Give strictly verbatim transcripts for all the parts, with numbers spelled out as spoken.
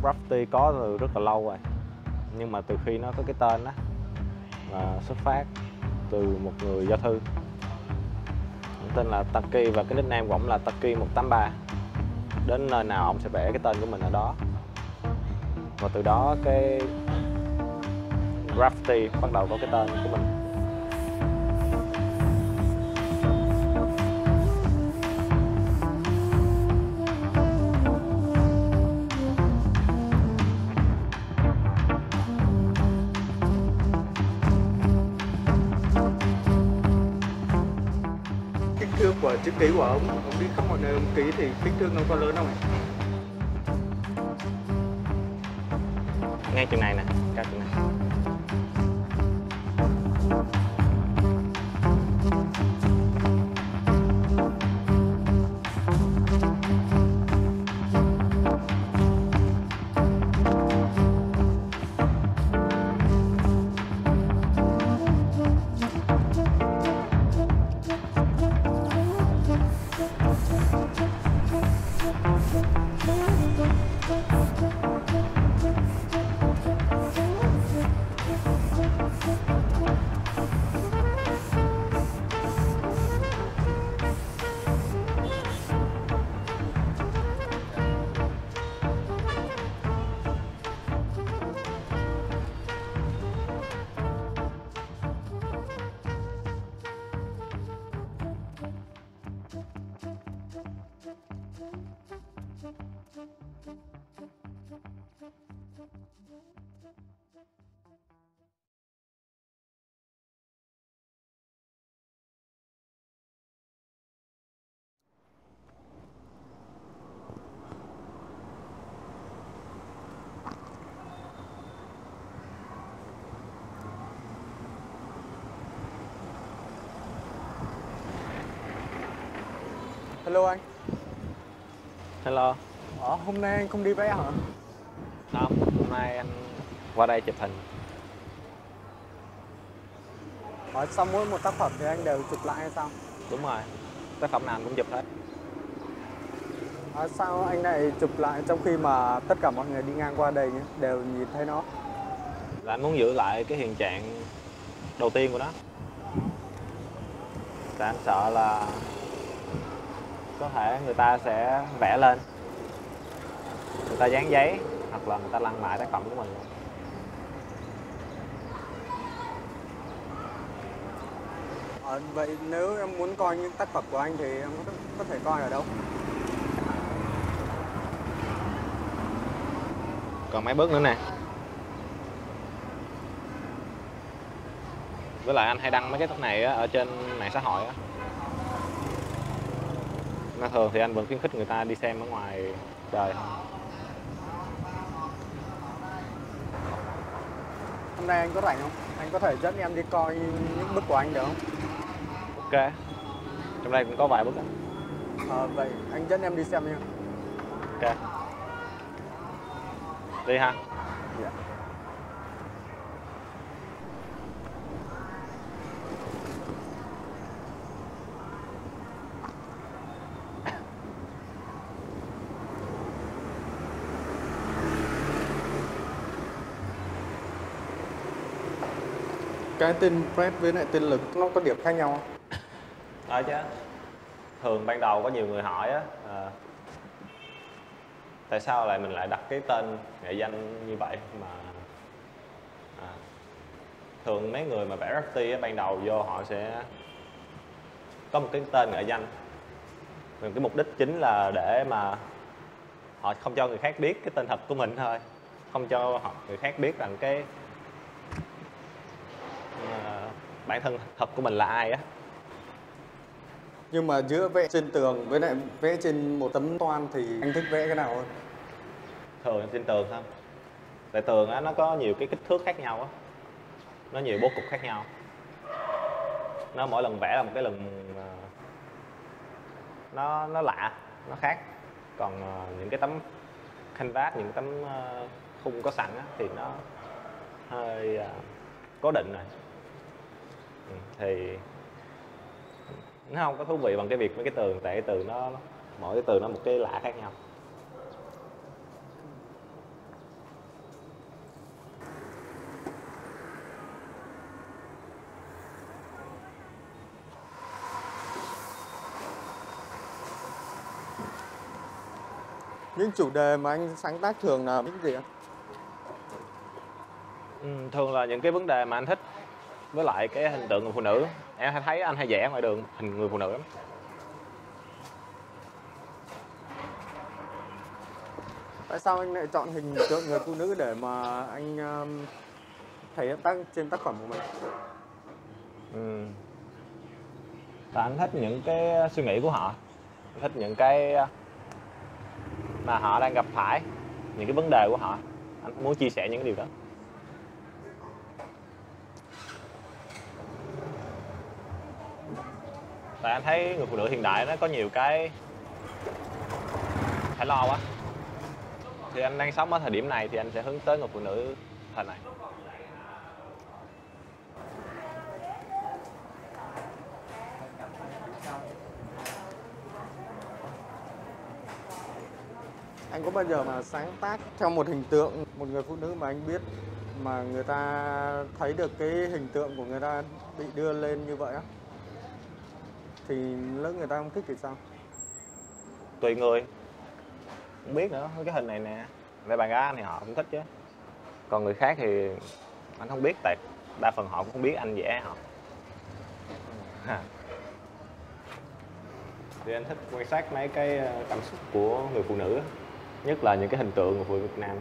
graffiti có từ rất là lâu rồi, nhưng mà từ khi nó có cái tên đó là xuất phát từ một người giao thư tên là Taki, và cái nickname của ổng là Taki một tám ba. Đến nơi nào ổng sẽ vẽ cái tên của mình ở đó, và từ đó cái graffiti bắt đầu có cái tên của mình. Kích thước của chữ ký của ông, ông đi khắp mọi nơi ông ký thì kích thước nó có lớn không ạ? Ngay chừng này nè, cao chừng này. Hello anh. Hello. Ờ, hôm nay anh không đi vẽ hả? Không, hôm nay anh qua đây chụp hình. Ờ, sau mỗi một tác phẩm thì anh đều chụp lại hay sao? Đúng rồi, tác phẩm nào anh cũng chụp hết. Ờ, sao anh lại chụp lại trong khi mà tất cả mọi người đi ngang qua đây nhé, đều nhìn thấy nó? Là anh muốn giữ lại cái hiện trạng đầu tiên của nó. Tại anh sợ là có thể người ta sẽ vẽ lên, người ta dán giấy, hoặc là người ta lăn lại tác phẩm của mình luôn. Ờ, vậy nếu em muốn coi những tác phẩm của anh thì em có, có thể coi ở đâu? Còn mấy bước nữa nè. Với lại anh hay đăng mấy cái tác này á, ở trên mạng xã hội á. Nên thường thì anh vẫn khuyến khích người ta đi xem ở ngoài trời thôi. Hôm nay anh có rảnh không? Anh có thể dẫn em đi coi những bức của anh được không? Ok. Trong đây cũng có vài bức á. Ờ, vậy anh dẫn em đi xem nha. Ok. Đi ha. Dạ. Cái tên Fred với lại tên Lực nó có điểm khác nhau không? Đó chứ. Thường ban đầu có nhiều người hỏi á, à, tại sao lại mình lại đặt cái tên nghệ danh như vậy mà à, thường mấy người mà vẽ graffiti á, ban đầu vô họ sẽ có một cái tên nghệ danh. Và cái mục đích chính là để mà họ không cho người khác biết cái tên thật của mình thôi, không cho họ người khác biết rằng cái uh, bản thân thật của mình là ai á. Nhưng mà giữa vẽ trên tường với lại vẽ trên một tấm toan thì anh thích vẽ cái nào hơn? Thường trên tường thôi. Tại tường á, nó có nhiều cái kích thước khác nhau á, nó nhiều bố cục khác nhau, nó mỗi lần vẽ là một cái lần uh, nó nó lạ, nó khác. Còn uh, những cái tấm canvas, những cái tấm uh, khung có sẵn á, thì nó hơi uh, cố định rồi. Ừ, thì nó không có thú vị bằng cái việc với cái tường, tại cái tường nó mỗi cái tường nó một cái lạ khác nhau. Những chủ đề mà anh sáng tác thường là những gì ạ? Ừ, thường là những cái vấn đề mà anh thích, với lại cái hình tượng người phụ nữ. Em hay thấy anh hay vẽ ngoài đường hình người phụ nữ lắm. Tại sao anh lại chọn hình tượng người phụ nữ để mà anh um, thể hiện tác trên tác phẩm của mình? Ừ. Và anh thích những cái suy nghĩ của họ, anh thích những cái mà họ đang gặp phải, những cái vấn đề của họ, anh muốn chia sẻ những cái điều đó. Tại anh thấy người phụ nữ hiện đại nó có nhiều cái phải lo quá, thì anh đang sống ở thời điểm này thì anh sẽ hướng tới người phụ nữ thời này. Anh có bao giờ mà sáng tác theo một hình tượng một người phụ nữ mà anh biết mà người ta thấy được cái hình tượng của người ta bị đưa lên như vậy á, thì lỡ người ta không thích thì sao? Tùy người, không biết nữa. Cái hình này nè, về bạn gái anh thì họ cũng thích chứ, còn người khác thì anh không biết, tại đa phần họ cũng không biết anh vẽ họ. Thì anh thích quan sát mấy cái cảm xúc của người phụ nữ, nhất là những cái hình tượng của phụ nữ Việt Nam.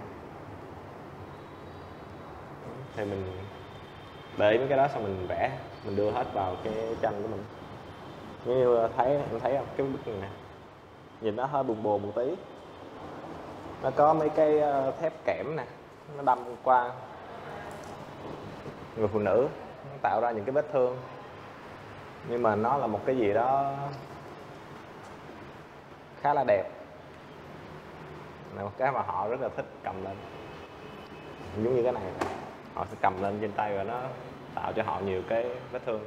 Thì mình để ý mấy cái đó xong mình vẽ, mình đưa hết vào cái tranh của mình. Như thấy em thấy không, cái bức này nè, nhìn nó hơi buồn buồn một tí, nó có mấy cái thép kẽm nè, nó đâm qua người phụ nữ, nó tạo ra những cái vết thương, nhưng mà nó là một cái gì đó khá là đẹp, là một cái mà họ rất là thích cầm lên. Giống như cái này, họ sẽ cầm lên trên tay và nó tạo cho họ nhiều cái vết thương.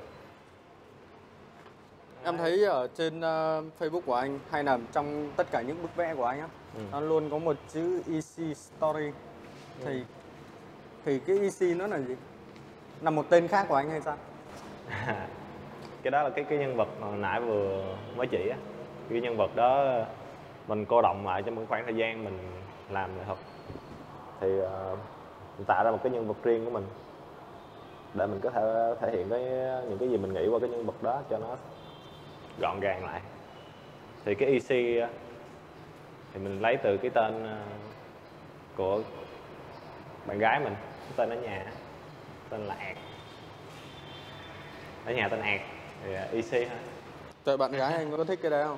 Em thấy ở trên uh, Facebook của anh hay là trong tất cả những bức vẽ của anh á, ừ. nó luôn có một chữ e xê Story. Ừ. Thì thì cái e xê nó là gì? Là một tên khác của anh hay sao? Cái đó là cái cái nhân vật mà nãy vừa mới chỉ á. Cái nhân vật đó mình cô đọng lại trong một khoảng thời gian mình làm nghệ thuật, thì uh, mình tạo ra một cái nhân vật riêng của mình để mình có thể thể hiện cái những cái gì mình nghĩ qua cái nhân vật đó cho nó gọn gàng lại. Thì cái e xê thì mình lấy từ cái tên của bạn gái mình, tên ở nhà tên là Ạt, ở nhà tên Ạt thì e xê ha. Trời, bạn gái anh có thích cái đấy không?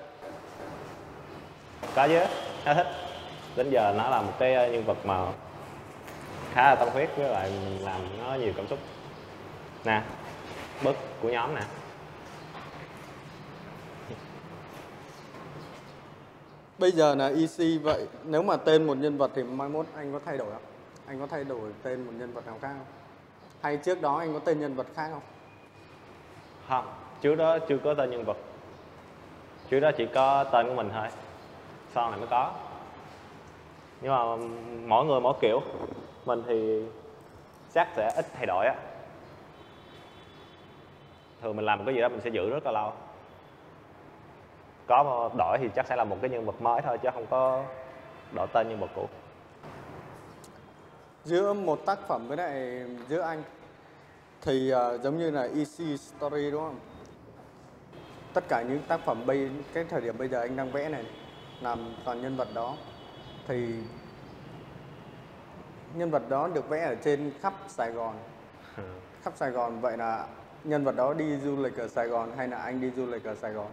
Có chứ, nó thích. Đến giờ nó là một cái nhân vật mà khá là tâm huyết, với lại mình làm nó nhiều cảm xúc. Nè, bức của nhóm nè. Bây giờ là e xê vậy, nếu mà tên một nhân vật thì mai mốt anh có thay đổi không? Anh có thay đổi tên một nhân vật nào khác không? Hay trước đó anh có tên nhân vật khác không? Không, trước đó chưa có tên nhân vật. Trước đó chỉ có tên của mình thôi, sau này mới có. Nhưng mà mỗi người mỗi kiểu. Mình thì chắc sẽ ít thay đổi á. Thường mình làm một cái gì đó mình sẽ giữ rất là lâu. Có đổi thì chắc sẽ là một cái nhân vật mới thôi, chứ không có đổi tên nhân vật cũ. Giữa một tác phẩm với lại giữa anh thì uh, giống như là e xê Story đúng không? Tất cả những tác phẩm bây cái thời điểm bây giờ anh đang vẽ này làm toàn nhân vật đó, thì nhân vật đó được vẽ ở trên khắp Sài Gòn. Khắp Sài Gòn, vậy là nhân vật đó đi du lịch ở Sài Gòn hay là anh đi du lịch ở Sài Gòn?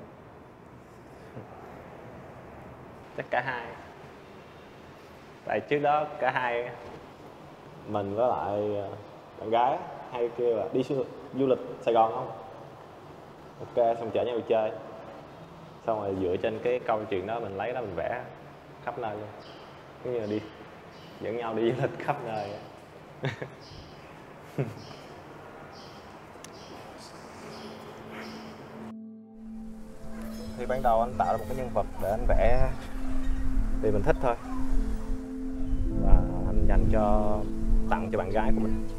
Chắc cả hai. Tại trước đó cả hai, mình với lại bạn gái hay kêu là đi du lịch Sài Gòn không? Ok, xong chở nhau đi chơi. Xong rồi dựa trên cái câu chuyện đó mình lấy đó mình vẽ khắp nơi luôn. Giống như là đi dẫn nhau đi du lịch khắp nơi. Thì ban đầu anh tạo ra một cái nhân vật để anh vẽ vì mình thích thôi, và anh dành cho tặng cho bạn gái của mình.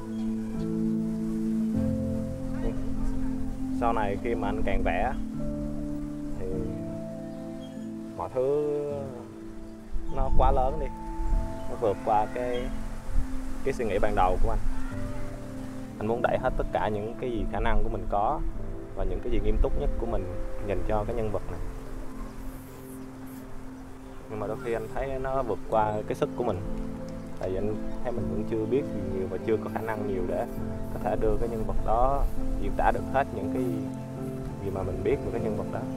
Sau này khi mà anh càng vẽ thì mọi thứ nó quá lớn đi, nó vượt qua cái cái suy nghĩ ban đầu của anh. Anh muốn đẩy hết tất cả những cái gì khả năng của mình có và những cái gì nghiêm túc nhất của mình dành cho cái nhân vật này. Nhưng mà đôi khi anh thấy nó vượt qua cái sức của mình, tại vì anh thấy mình vẫn chưa biết gì nhiều và chưa có khả năng nhiều để có thể đưa cái nhân vật đó diễn tả được hết những cái gì mà mình biết về cái nhân vật đó.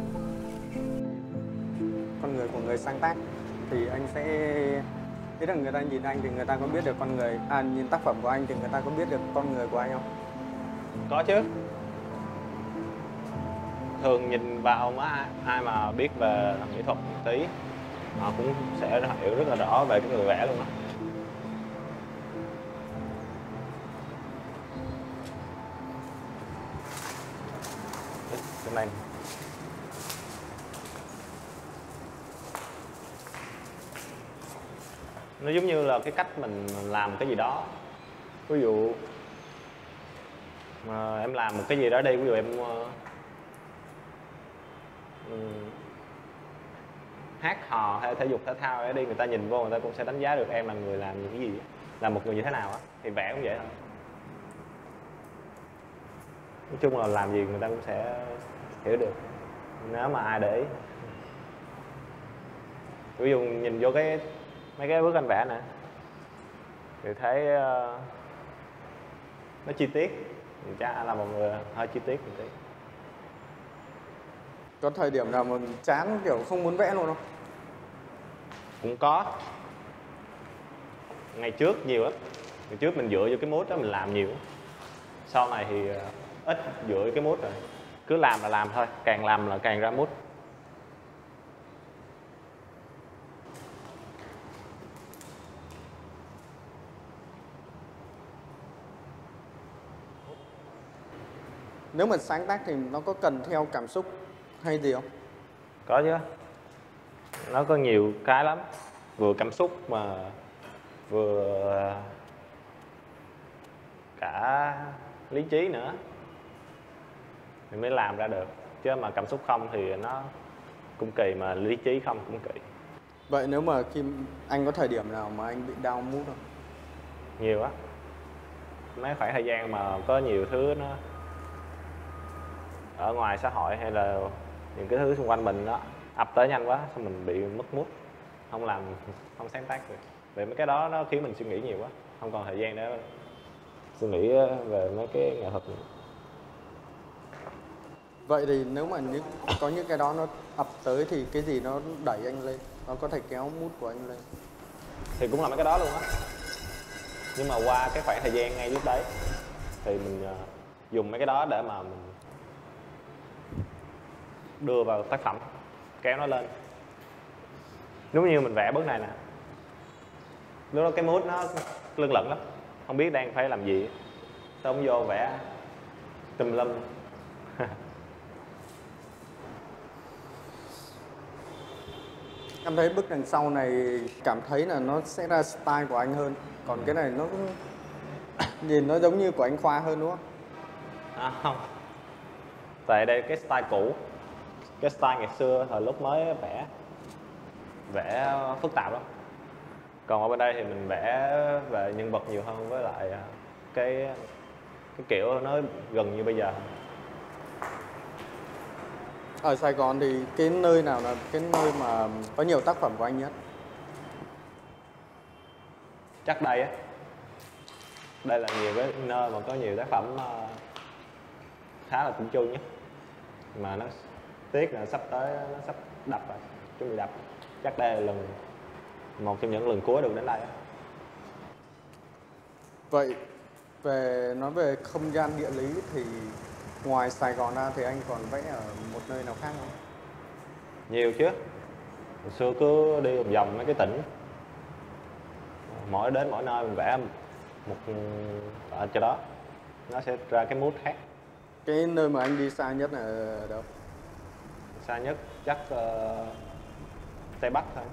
Con người của người sáng tác thì anh sẽ biết rằng người ta nhìn anh thì người ta có biết được con người, à nhìn tác phẩm của anh thì người ta có biết được con người của anh không? Có chứ. Thường nhìn vào má ai mà biết về nghệ thuật một tí, họ cũng sẽ hiểu rất là rõ về cái người vẽ luôn đó. Cái này nó giống như là cái cách mình làm cái gì đó. Ví dụ mà em làm một cái gì đó đi, ví dụ em uh, um, hát hò hay thể dục thể thao để đi, người ta nhìn vô người ta cũng sẽ đánh giá được em là người làm những cái gì, là một người như thế nào á. Thì vẽ cũng vậy thôi. Nói chung là làm gì người ta cũng sẽ hiểu được nếu mà ai để ý. Ví dụ nhìn vô cái mấy cái bức anh vẽ nè thì thấy uh, nó chi tiết, cha là một người hơi chi tiết một tí. Có thời điểm nào mà chán kiểu không muốn vẽ luôn không? Cũng có. Ngày trước nhiều lắm. Ngày trước mình dựa vô cái mood đó mình làm nhiều. Sau này thì ít dựa vô cái mood rồi. Cứ làm là làm thôi, càng làm là càng ra mood. Nếu mà sáng tác thì nó có cần theo cảm xúc hay gì không? Có chứ. Nó có nhiều cái lắm. Vừa cảm xúc mà vừa cả lý trí nữa thì mới làm ra được. Chứ mà cảm xúc không thì nó cũng kỳ, mà lý trí không cũng kỳ. Vậy nếu mà khi anh có thời điểm nào mà anh bị down mood không? Nhiều á. Mấy khoảng thời gian mà có nhiều thứ nó ở ngoài xã hội hay là những cái thứ xung quanh mình đó ập tới nhanh quá, xong mình bị mất mood, không làm, không sáng tác được. Vì mấy cái đó nó khiến mình suy nghĩ nhiều quá, không còn thời gian để suy nghĩ về mấy cái nghệ thuật nữa. Vậy thì nếu mà những, có những cái đó nó ập tới thì cái gì nó đẩy anh lên, nó có thể kéo mood của anh lên? Thì cũng là mấy cái đó luôn á. Nhưng mà qua cái khoảng thời gian ngay lúc đấy thì mình uh, dùng mấy cái đó để mà mình đưa vào tác phẩm, kéo nó lên. Giống như mình vẽ bức này nè, lúc đó cái mood nó lưng lửng lắm, không biết đang phải làm gì, xong vô vẽ tùm lum. Em thấy bức đằng sau này cảm thấy là nó sẽ ra style của anh hơn, còn cái này nó cũng nhìn nó giống như của anh Khoa hơn đúng không? À, không, tại đây cái style cũ, cái style ngày xưa thời lúc mới vẽ vẽ phức tạp lắm. Còn ở bên đây thì mình vẽ về nhân vật nhiều hơn, với lại cái cái kiểu nó gần như bây giờ. Ở Sài Gòn thì cái nơi nào là cái nơi mà có nhiều tác phẩm của anh nhất? Chắc đây á. Đây là nhiều cái nơi mà có nhiều tác phẩm khá là chỉnh chu nhất. Mà nó tiếc là sắp tới nó sắp đập rồi, chuẩn bị đập. Chắc đây là lần một trong những lần cuối được đến đây á. Vậy về nói về không gian địa lý thì ngoài Sài Gòn ra thì anh còn vẽ ở một nơi nào khác không? Nhiều chứ. Hồi xưa cứ đi vòng vòng mấy cái tỉnh, mỗi đến mỗi nơi mình vẽ một ở chỗ đó, nó sẽ ra cái mood khác. Cái nơi mà anh đi xa nhất là ở đâu? Xa nhất chắc uh, Tây Bắc thôi.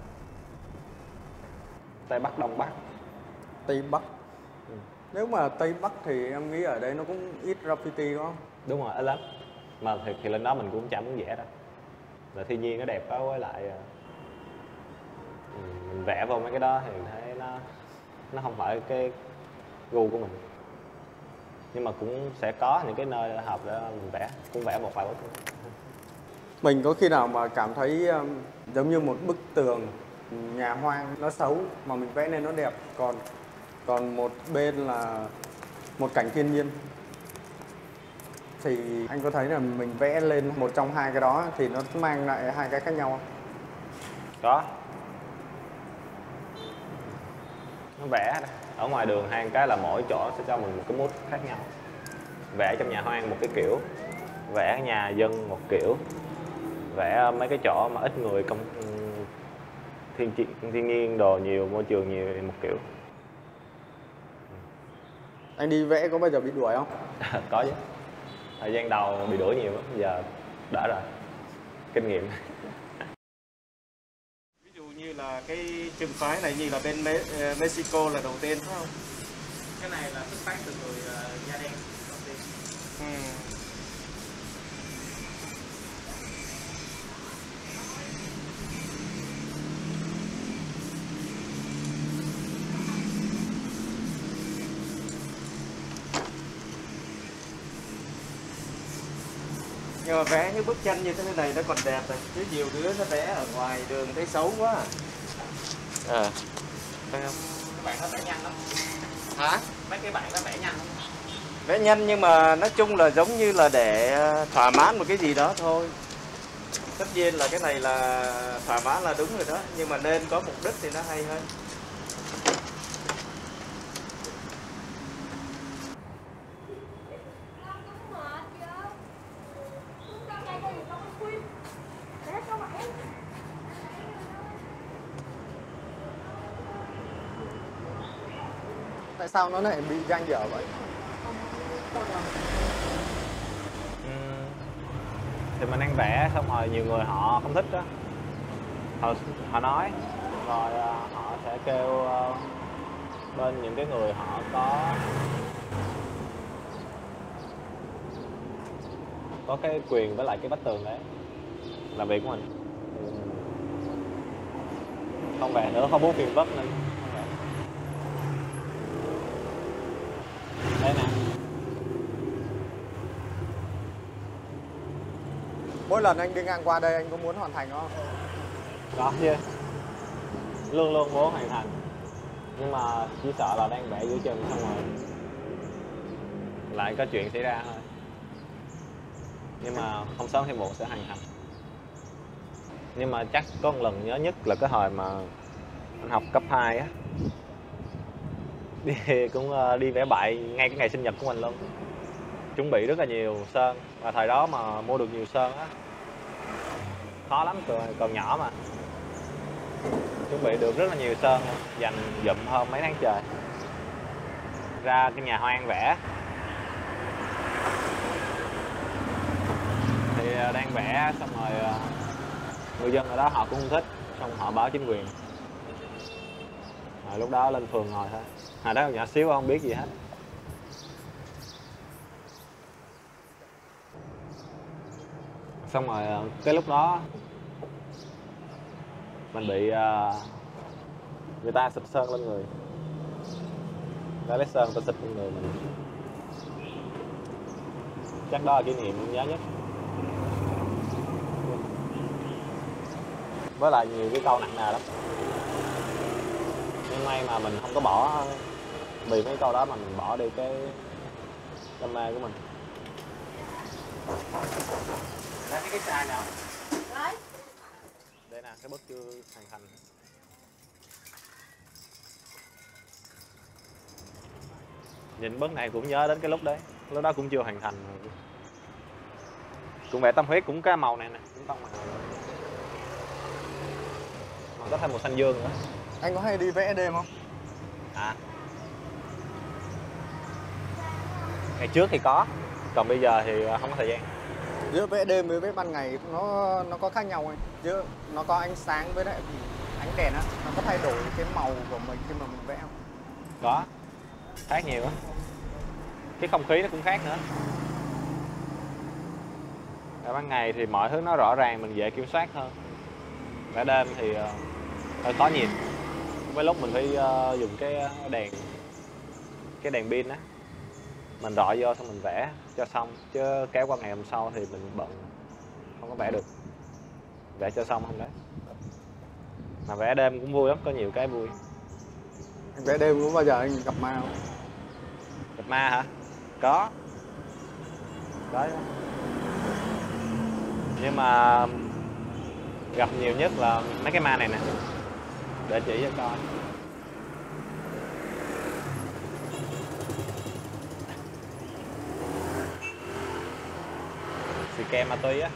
Tây Bắc, Đông Bắc. Tây Bắc. Ừ. Nếu mà Tây Bắc thì em nghĩ ở đây nó cũng ít graffiti đúng không? Đúng rồi, ít lắm. Mà thì, thì lên đó mình cũng chả muốn vẽ đâu. Là thiên nhiên nó đẹp quá, với lại mình vẽ vô mấy cái đó thì mình thấy nó nó không phải cái gu của mình, nhưng mà cũng sẽ có những cái nơi hợp để mình vẽ, cũng vẽ một vài bức. Mình có khi nào mà cảm thấy um, giống như một bức tường nhà hoang nó xấu mà mình vẽ nên nó đẹp, còn còn một bên là một cảnh thiên nhiên, thì anh có thấy là mình vẽ lên một trong hai cái đó thì nó mang lại hai cái khác nhau không? Có. Nó vẽ ở ngoài đường hai cái là mỗi chỗ sẽ cho mình một cái mood khác nhau. Vẽ trong nhà hoang một cái kiểu, vẽ nhà dân một kiểu, vẽ mấy cái chỗ mà ít người, công thiên thiên nhiên đồ nhiều, môi trường nhiều một kiểu. Anh đi vẽ có bao giờ bị đuổi không? Có chứ. Thời gian đầu bị đuổi nhiều lắm, giờ đỡ rồi. Kinh nghiệm. Ví dụ như là cái trường phái này như là bên Me Mexico là đầu tiên phải không? Cái này là xuất phát từ người uh, da đen đầu tiên. Ừ. Nhưng mà vẽ những bức tranh như thế này nó còn đẹp rồi, chứ nhiều đứa nó vẽ ở ngoài đường thấy xấu quá. À, phải không? Các bạn nó vẽ nhanh lắm. Hả? Mấy cái bạn nó vẽ nhanh lắm. Vẽ nhanh nhưng mà nói chung là giống như là để thỏa mãn một cái gì đó thôi. Tất nhiên là cái này là thỏa mãn là đúng rồi đó, nhưng mà nên có mục đích thì nó hay hơn. Tại sao nó lại bị gang dở vậy? Uhm, thì mình đang vẽ xong rồi nhiều người họ không thích đó, họ, họ nói rồi uh, họ sẽ kêu uh, bên những cái người họ có có cái quyền với lại cái vách tường đấy là việc của mình, không vẽ nữa, không muốn phiền vất nên đây nè. Mỗi lần anh đi ngang qua đây anh có muốn hoàn thành không? Có chứ, luôn luôn muốn hoàn thành, nhưng mà chỉ sợ là đang vẽ giữa chừng xong rồi lại có chuyện xảy ra thôi, nhưng mà không sớm thì muộn sẽ hoàn thành. Nhưng mà chắc có một lần nhớ nhất là cái hồi mà anh học cấp hai á, đi cũng đi vẽ bậy ngay cái ngày sinh nhật của mình luôn, chuẩn bị rất là nhiều sơn, và thời đó mà mua được nhiều sơn á khó lắm, còn, còn nhỏ mà chuẩn bị được rất là nhiều sơn, dành dụm hơn mấy tháng trời ra cái nhà hoang vẽ. Thì đang vẽ xong rồi người dân ở đó họ cũng không thích, xong họ báo chính quyền. Rồi lúc đó lên phường ngồi thôi, hồi đó nhỏ xíu không biết gì hết. Xong rồi cái lúc đó mình bị uh, người ta xịt sơn lên người, người ta lấy sơn người ta xịt lên người mình, chắc đó là kỷ niệm nhớ nhất. Với lại nhiều cái câu nặng nề lắm, nhưng may mà mình không có bỏ vì mấy câu đó mà mình bỏ đi cái đam mê của mình. Đấy, cái chai nào? Đây nè, cái bức chưa hoàn thành. Nhìn bức này cũng nhớ đến cái lúc đấy, lúc đó cũng chưa hoàn thành, cũng vẽ tâm huyết, cũng cái màu này nè, cũng tông màu mà có thêm màu xanh dương nữa. Anh có hay đi vẽ đêm không? À, ngày trước thì có, còn bây giờ thì không có thời gian. Giữa vẽ đêm với vẽ ban ngày nó nó có khác nhau anh, chứ nó có ánh sáng với lại ánh đèn á, nó có thay đổi cái màu của mình khi mà mình vẽ không? Có, khác nhiều á, cái không khí nó cũng khác nữa. Ở ban ngày thì mọi thứ nó rõ ràng, mình dễ kiểm soát hơn. Vẽ đêm thì hơi khó nhìn. Với lúc mình phải uh, dùng cái đèn cái đèn pin á, mình rọi vô xong mình vẽ cho xong, chứ kéo qua ngày hôm sau thì mình bận không có vẽ được. Vẽ cho xong không đấy. Mà vẽ đêm cũng vui lắm, có nhiều cái vui. Anh vẽ đêm có bao giờ anh gặp ma không? Gặp ma hả? Có. Có. Nhưng mà gặp nhiều nhất là mấy cái ma này nè. Để chỉ cho coi. Xì ke ma túy á.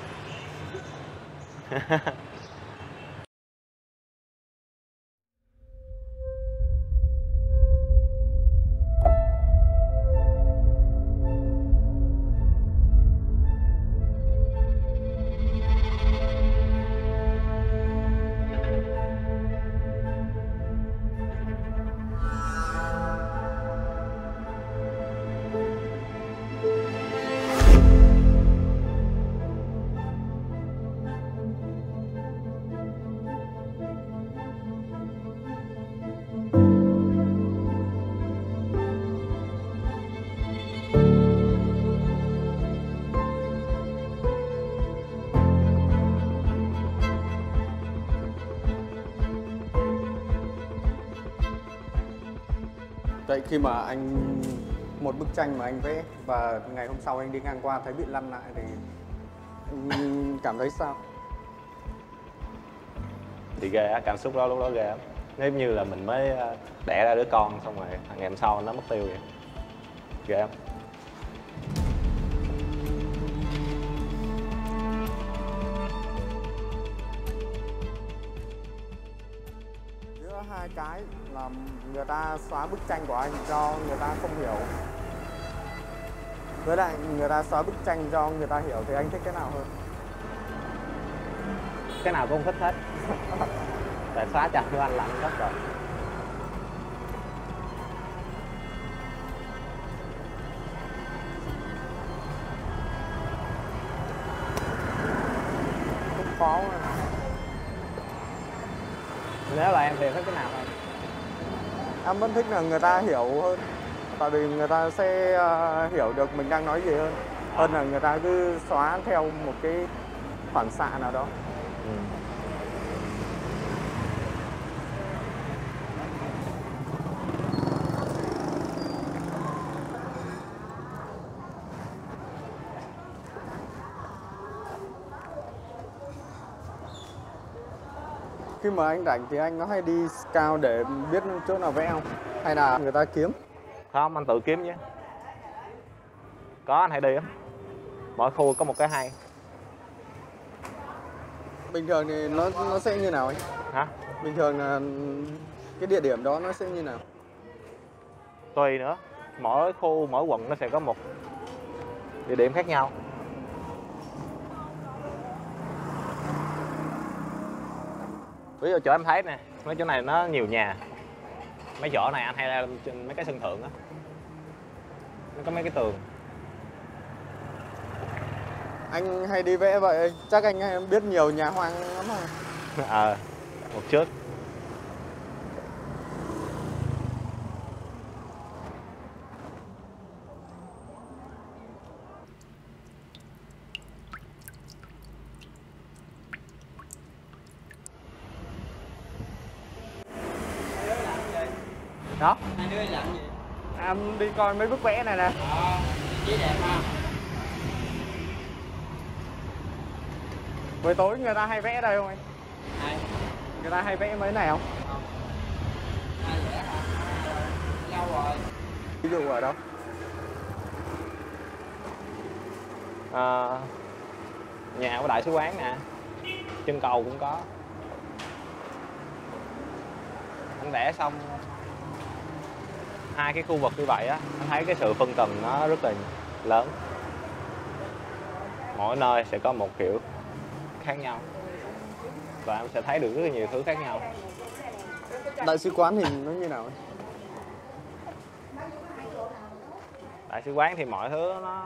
Vậy khi mà anh một bức tranh mà anh vẽ và ngày hôm sau anh đi ngang qua thấy bị lăn lại thì anh cảm thấy sao? Thì ghê á, cảm xúc đó lúc đó ghê lắm. Nếu như là mình mới đẻ ra đứa con xong rồi ngày hôm sau nó mất tiêu vậy. Ghê lắm. Giữa hai cái là người ta xóa bức tranh của anh do người ta không hiểu, với lại người ta xóa bức tranh do người ta hiểu, thì anh thích cái nào hơn? Cái nào cũng không thích hết. Tại xóa chặt cho anh lạnh rất rồi. Cũng khó mà. Nếu là em thì thích cái nào hơn? Em vẫn thích là người ta hiểu hơn. Tại vì người ta sẽ uh, hiểu được mình đang nói gì hơn. Hơn là người ta cứ xóa theo một cái phản xạ nào đó. Ừ. Khi mà anh rảnh thì anh có hay đi scout để biết chỗ nào vẽ không? Hay là người ta kiếm? Không, anh tự kiếm chứ. Có, anh hay đi lắm. Mỗi khu có một cái hay. Bình thường thì nó nó sẽ như nào anh? Hả? Bình thường là cái địa điểm đó nó sẽ như nào? Tùy nữa. Mỗi khu, mỗi quận nó sẽ có một địa điểm khác nhau. Ví dụ chỗ em thấy nè, mấy chỗ này nó nhiều nhà. Mấy chỗ này anh hay ra trên mấy cái sân thượng á. Nó có mấy cái tường. Anh hay đi vẽ vậy, chắc anh biết nhiều nhà hoang lắm rồi. Ờ, à, một chút. Đó. Hai đứa làm gì? Em đi coi mấy bức vẽ này nè. Ờ, chỉ đẹp ha. Buổi tối người ta hay vẽ đây không anh? Ai? Người ta hay vẽ mấy này không? Không. Ai vẽ hả? Lâu rồi. Ví dụ ở đâu? À, nhà của đại sứ quán nè, chân cầu cũng có. Anh vẽ xong hai cái khu vực như vậy á, anh thấy cái sự phân tầng nó rất là lớn. Mỗi nơi sẽ có một kiểu khác nhau và em sẽ thấy được rất là nhiều thứ khác nhau. Đại sứ quán thì nó như nào? Đại sứ quán thì mọi thứ nó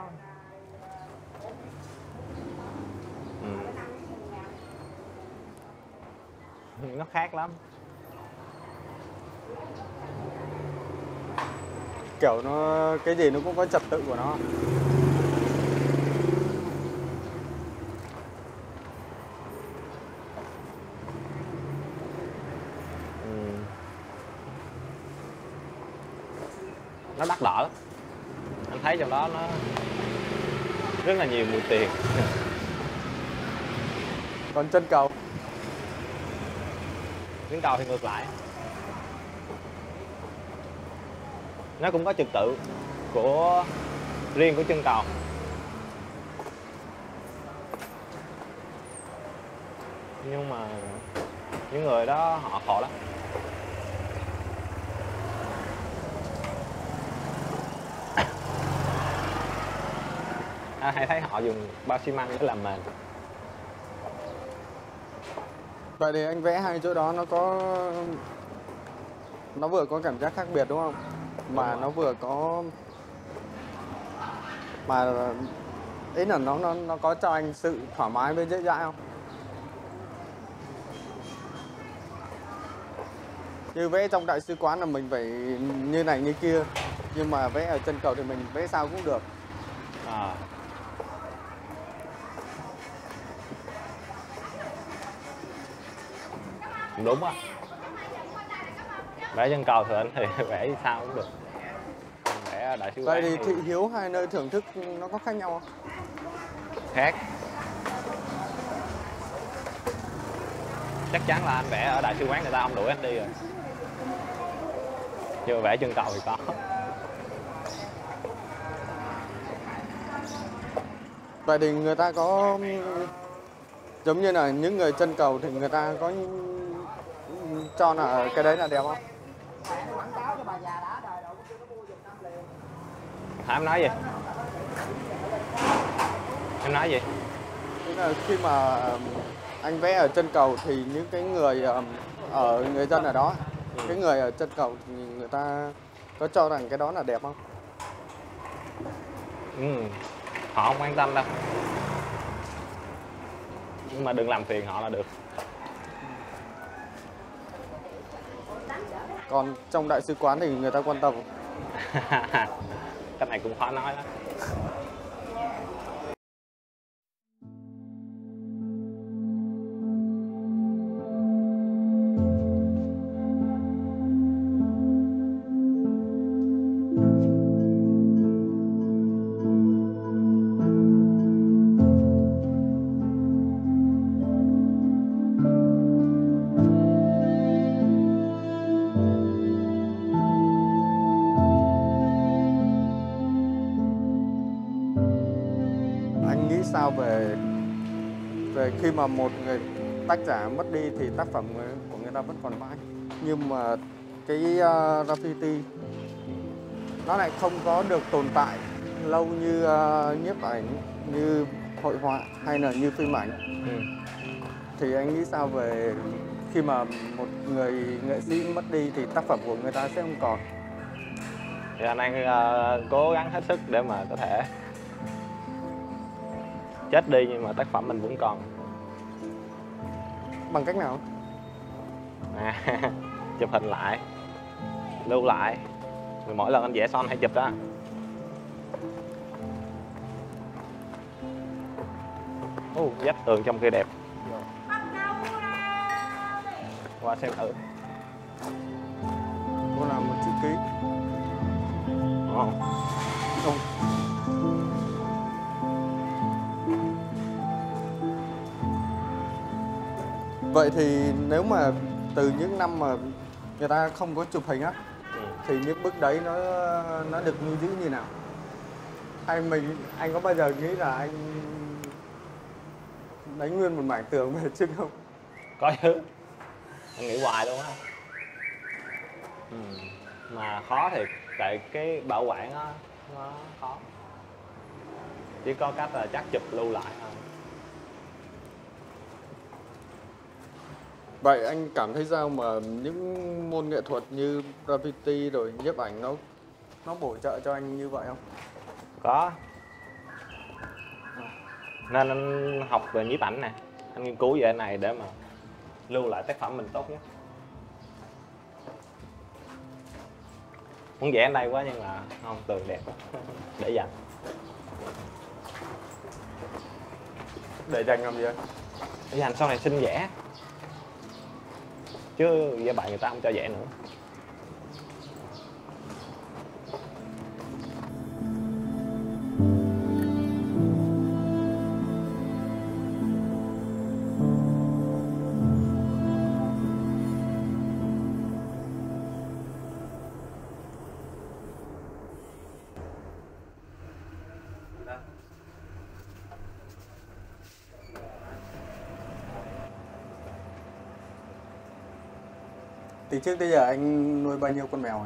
ừ. nó khác lắm. Kiểu nó cái gì nó cũng có trật tự của nó. Ừ. Nó đắt đỏ lắm, anh thấy trong đó nó rất là nhiều mùi tiền. Còn chân cầu Chuyến cầu thì ngược lại, nó cũng có trật tự của riêng của chân cầu. Nhưng mà những người đó họ khổ lắm. À, hay thấy họ dùng bao xi măng để làm mền. vậy thì anh vẽ hai chỗ đó nó có nó vừa có cảm giác khác biệt đúng không, mà Đúng nó vừa có mà ý là nó nó nó có cho anh sự thoải mái với dễ dãi không? Như vẽ trong đại sứ quán là mình phải như này như kia, nhưng mà vẽ ở chân cầu thì mình vẽ sao cũng được. À. Đúng á, vẽ chân cầu thì anh thì vẽ như sao cũng được. Còn vẽ ở đại sứ Vậy quán thì thì thị hiếu hai nơi thưởng thức nó có khác nhau không? khác. Chắc chắn là anh vẽ ở đại sứ quán người ta không đuổi anh đi rồi, nhưng mà vẽ chân cầu thì có. Vậy thì người ta có giống như là những người chân cầu thì người ta có cho là cái đấy là đẹp không? Mẹ nó quảng cáo cho bà già đã đời rồi cũng chưa có mua giùm năm liều. Hả, em nói gì? Em nói gì? Tức là khi mà anh vẽ ở chân cầu thì những cái người ở người dân ở đó, Ừ. cái người ở chân cầu thì người ta có cho rằng cái đó là đẹp không? Ừ. Họ không quan tâm đâu, nhưng mà đừng làm phiền họ là được. Còn trong đại sứ quán thì người ta quan tâm không? Cái này cũng khó nói lắm. Anh nghĩ sao về về khi mà một người tác giả mất đi thì tác phẩm của người ta vẫn còn mãi, nhưng mà cái uh, graffiti nó lại không có được tồn tại lâu như uh, nhiếp ảnh, như hội họa hay là như phim ảnh. Ừ. Thì anh nghĩ sao về khi mà một người nghệ sĩ mất đi thì tác phẩm của người ta sẽ không còn? Thì anh đang uh, cố gắng hết sức để mà có thể chết đi nhưng mà tác phẩm mình vẫn còn. Bằng cách nào? À, chụp hình lại, lưu lại. Rồi mỗi lần anh vẽ son hay chụp đó. Ồ, vách tường trong kia đẹp. Qua xem thử. Cô làm một chữ ký. Đúng không? Không. Vậy thì nếu mà từ những năm mà người ta không có chụp hình á, Ừ. thì những bức đấy nó nó được lưu giữ như nào? Hay mình anh có bao giờ nghĩ là anh đánh nguyên một mảng tường về chứ không? Có chứ. Anh nghĩ hoài luôn á. Ừ. Mà khó thiệt, tại cái bảo quản á nó khó. Chỉ có cách là chắc chụp lưu lại thôi. Vậy anh cảm thấy sao mà những môn nghệ thuật như graffiti rồi nhiếp ảnh nó nó bổ trợ cho anh như vậy không? Có. Nên anh học về nhiếp ảnh nè, anh nghiên cứu về cái này để mà lưu lại tác phẩm mình tốt nhất. Muốn vẽ ở đây quá nhưng mà không, tường đẹp quá. Để dành. Để dành làm gì anh? Để dành sau này xin vẽ. Chứ vẽ bạn người ta không cho vẽ nữa. Từ trước tới giờ anh nuôi bao nhiêu con mèo ấy?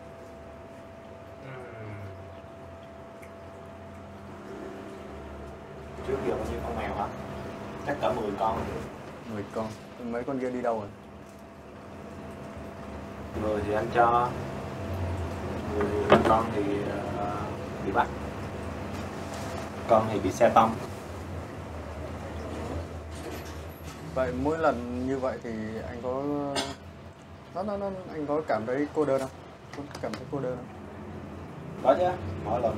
Trước giờ bao nhiêu con mèo hả? Chắc cỡ mười con. mười con. Mấy con kia đi đâu rồi? Người thì anh cho, mười con thì uh, bị bắt, con thì bị xe tông. Vậy mỗi lần như vậy thì anh có nó nó nó anh có cảm thấy cô đơn không? Có cảm thấy cô đơn không? Có chứ, mỗi lần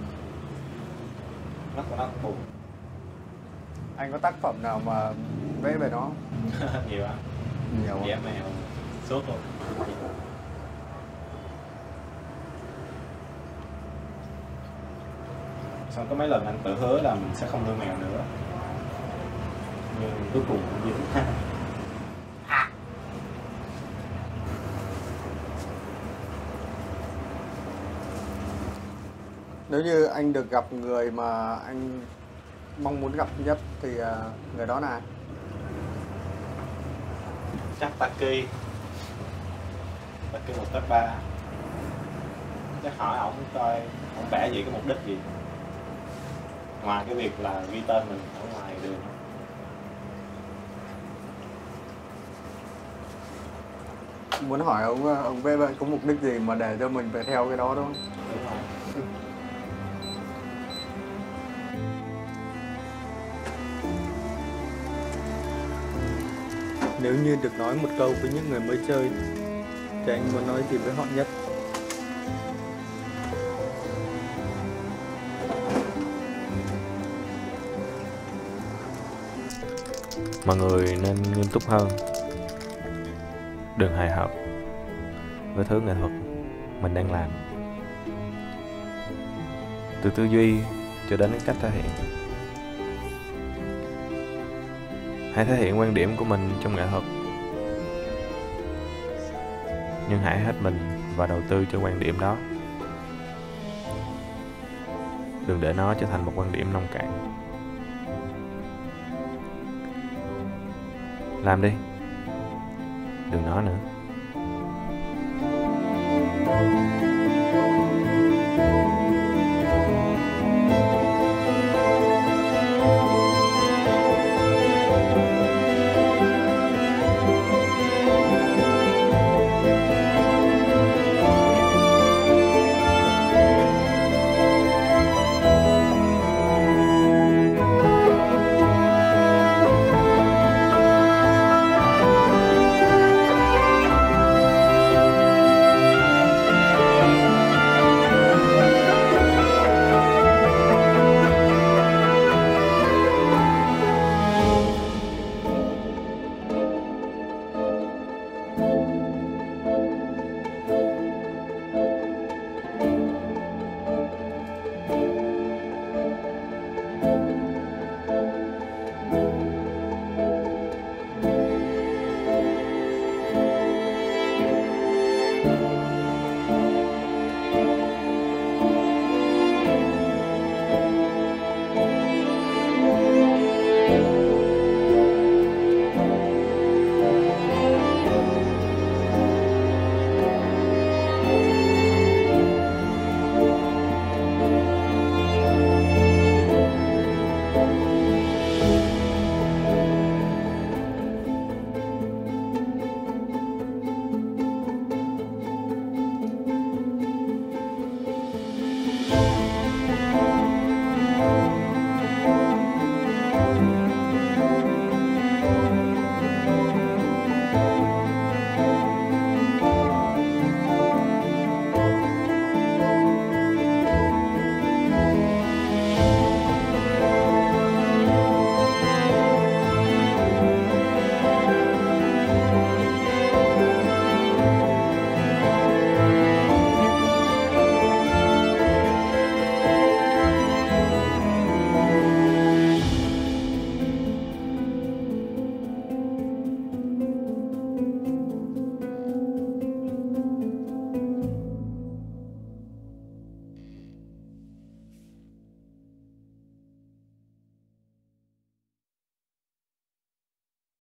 nó cũng nó cũng buồn. Anh có tác phẩm nào mà vẽ về nó không? Nhiều á. Nhiều. Vẽ mèo suốt luôn. Xong có mấy lần anh tự hứa là mình sẽ không nuôi mèo nữa, nhưng cuối cùng cũng dính. Nếu như anh được gặp người mà anh mong muốn gặp nhất thì người đó là ai? Chắc Taki. Taki một cách ba. Chắc hỏi ổng coi ổng vẽ gì, cái mục đích gì ngoài cái việc là ghi tên mình ở ngoài đường. Muốn hỏi ông ông vẽ vậy có mục đích gì mà để cho mình phải theo cái đó đúng không? Đúng rồi. Nếu như được nói một câu với những người mới chơi thì anh muốn nói gì với họ nhất? Mọi người nên nghiêm túc hơn, đừng hài hợp với thứ nghệ thuật mình đang làm, từ tư duy cho đến cách thể hiện. Hãy thể hiện quan điểm của mình trong nghệ thuật, nhưng hãy hết mình và đầu tư cho quan điểm đó. Đừng để nó trở thành một quan điểm nông cạn. Làm đi, đừng nói nữa.